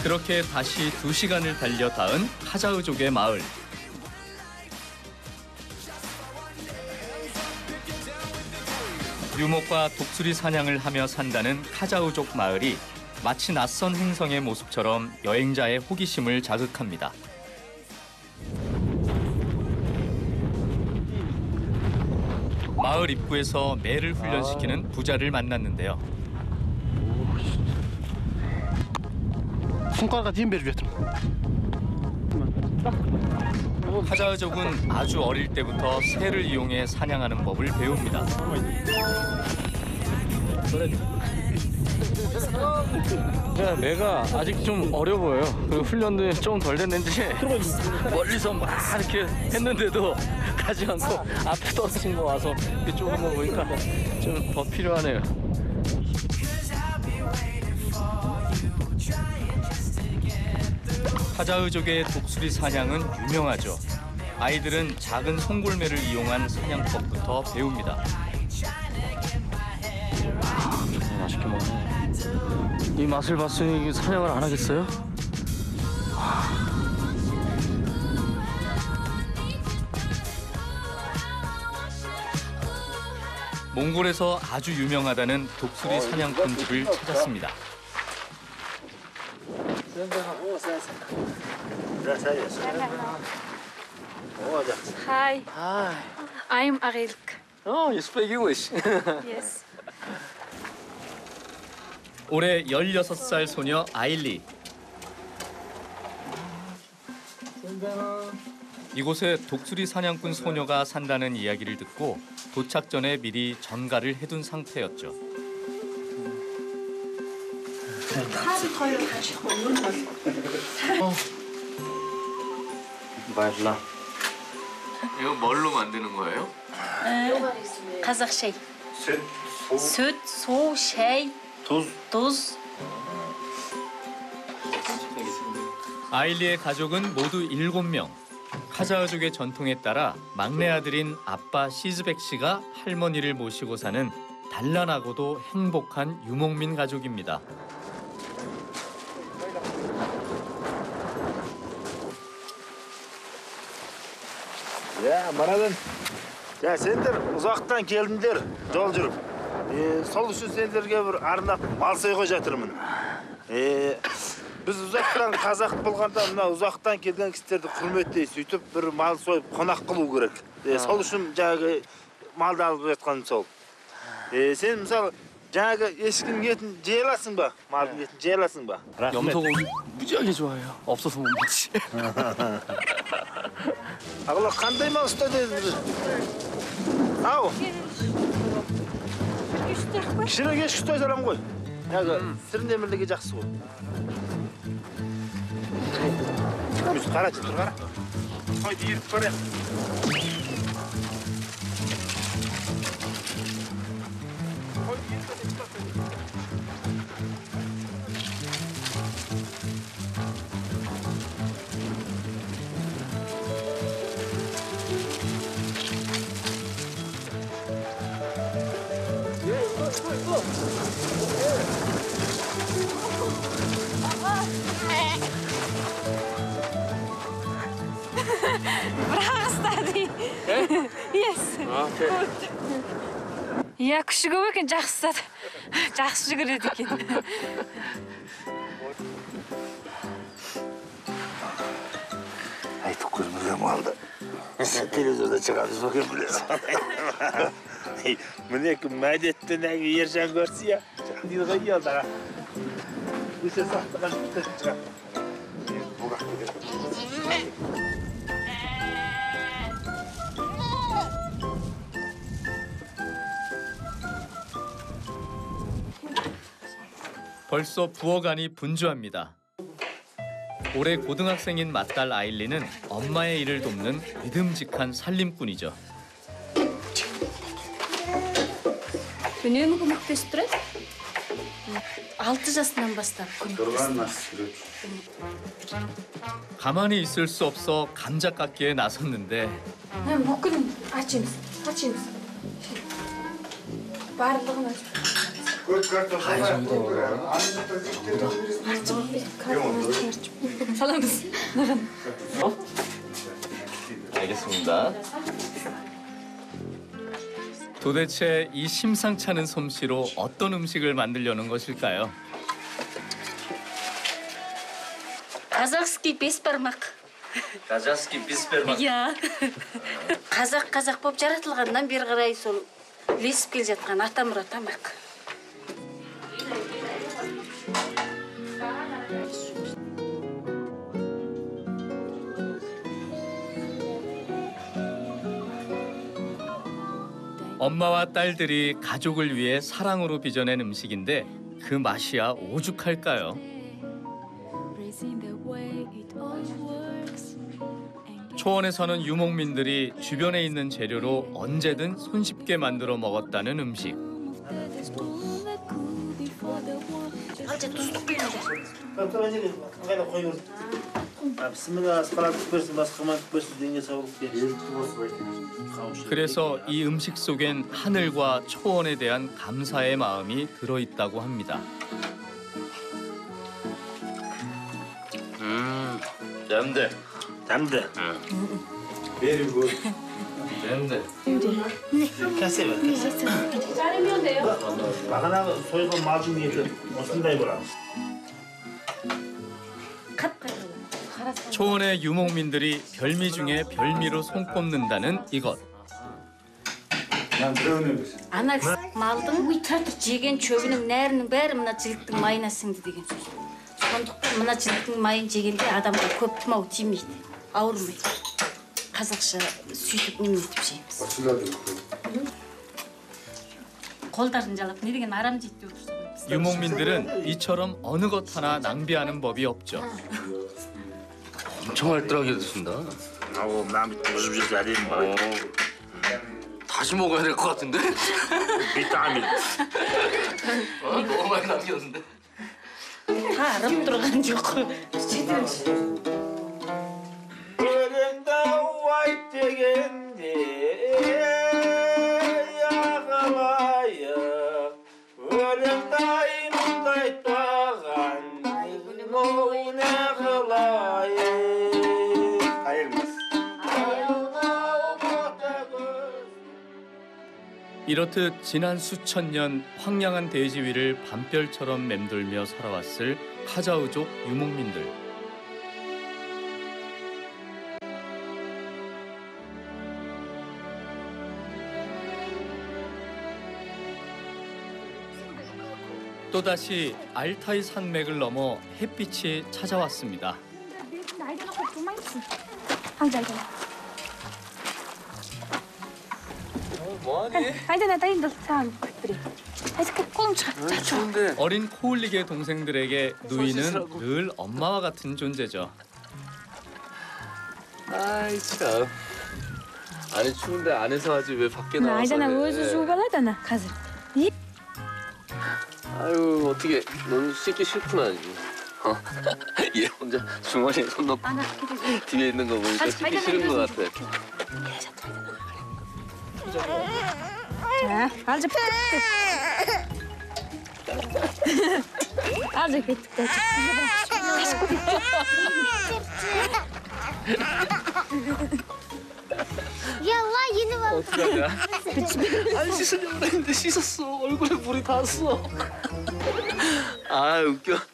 그렇게 다시 2시간을 달려 닿은 카자흐족의 마을. 유목과 독수리 사냥을 하며 산다는 카자흐족 마을이 마치 낯선 행성의 모습처럼 여행자의 호기심을 자극합니다. 마을 입구에서 매를 훈련시키는 부자를 만났는데요. 손가락 힘 빼주겠다. 카자흐족은 아주 어릴 때부터 새를 이용해 사냥하는 법을 배웁니다. 매가 아직 좀 어려 보여요. 그리고 훈련도 좀 덜 됐는지 멀리서 막 이렇게 했는데도 가지 않고 앞에 떨어진 거 와서 이쪽으로 보니까 좀 더 필요하네요. 카자흐족의 독수리 사냥은 유명하죠. 아이들은 작은 송골매를 이용한 사냥법부터 배웁니다. 맛있게 먹네. 이 맛을 봤으니 사냥을 안 하겠어요? 몽골에서 아주 유명하다는 독수리 사냥꾼 집을 찾았습니다. Hi. I'm Arilk. Oh, you speak English. Yes. 올해 16살 소녀 아일리. 이곳에 독수리 사냥꾼 소녀가 산다는 이야기를 듣고 도착 전에 미리 전가를 해둔 상태였죠. 맛있나? 이거 뭘로 만드는 거예요? Kazakh şey. Süt, su, şey, tuz. 아일리의 가족은 모두 7명. 카자흐족의 전통에 따라 막내 아들인 아빠 시즈백 씨가 할머니를 모시고 사는 단란하고도 행복한 유목민 가족입니다. Ya Maradın, ya sendер uzaktan geldіңдер жол жүріп. Сол үшін сендерге бір арнап мал сойға жатырмын. Біз ұзақтан қазақ болғанда мына ұзақтан келген кісілерді құрметтей сөйтіп бір мал сойып қонақ қылу керек. Сол үшін жаңағы малды алып жатқаным сол. Сен мысалы жаңағы ешкінің етін жей аласың ба? Малдың етін жей аласың ба? 염소고기 무지하게 좋아해요. 없어서 못 먹지. Ағылы қандай мал ұстады едіңіз? Ау? Кішірек ешкі ұстай салам ғой. Сіріндемірлігі жақсы ғой. Өз қара, тұр қара. Қойды еріп көрек. Бірақ ұстады. Yes. Good. Я күші көп екен, жақсы ұстады. Жақсы жүгіреді екен. Айтып көрмеген малды. Телевизорда шығады, сокен білесің. Міне кім мәдеттен әңгі ержан көрсі я. Дейді ғой елдаға. Өсе сақтыған күттесін шығады. Бұғақ көгер. 벌써 부엌안이 분주합니다. 올해 고등학생인 맏딸 아일리는 엄마의 일을 돕는 믿음직한 살림꾼이죠. Үнемі көмектесіп тұрады. 6 жасынан бастап көмектесіп. 가만히 있을 수 없어 감자 깎기에 나섰는데 Бүкіл açыңыз. Барлығын açып. 알겠습니다. 도대체 이 심상찮은 솜씨로 어떤 음식을 만들려는 것일까요? Казахский беспармақ. 가자스키 비스페르마. Иә. Қазақ болып жаратылғаннан бері қарай сол ілесіп келе жатқан атамұра тамақ. 엄마와 딸들이 가족을 위해 사랑으로 빚어낸 음식인데 그 맛이야 오죽할까요? 초원에서는 유목민들이 주변에 있는 재료로 언제든 손쉽게 만들어 먹었다는 음식. 그래서 이 음식 속엔 하늘과 초원에 대한 감사의 마음이 들어있다고 합니다. 냄새. 담대. Very good. 냄새. 캐세요. 자르면 돼요. 하나 소유가 마중에 무슨 다이버라. 초원의 유목민들이 별미 중에 별미로 손꼽는다는 이것. Ана малдың жеген шөбінің нәрінің бәрі мына жіліктің майына сіңді деген сөз. Сондықтан мына жіліктің майын жегенде адамға көп тұмау тимейді, ауырмайды. Қазақша сөйтіп неменетіп жейміз. қолдарын жалап не деген арам жейді деп отырсыз ғой. 유목민들은 이처럼 어느 것 하나 낭비하는 법이 없죠. 엄청 알뜰하게 드신다. 아우 마음이 무슨 짓 아닌 뭐. 다시 먹어야 될 것 같은데? 비타민. 너무 많이 남겼는데. 다 알아보 들어가는 줄 제대로. 그런다 화이트겐데 야가와야 그런다 이놈다 있다간 노네글라에 아일마스 이렇듯 지난 수천 년 황량한 대지 위를 밤별처럼 맴돌며 살아왔을 카자흐족 유목민들. 또다시 알타이 산맥을 넘어 햇빛이 찾아왔습니다. 뭐하니? 추운데. 어린 코울릭의 동생들에게 누이는 늘 엄마와 같은 존재죠. 아이 참. 아니 추운데 안에서 하지 왜 밖에 나와서 Айдана 해. өзі жуып алады ана қазір. 아유 어떻게 넌 씻기 싫구나. 얘 혼자 주머니에 손 넣고 뒤에 있는 거 보니까 씻기 싫은 것 같아. За, алж бит. Алж бит. 야, 얘는 와. 어떡하냐? 안 씻으려고 했는데 씻었어. 얼굴에 물이 닿았어. 아 웃겨.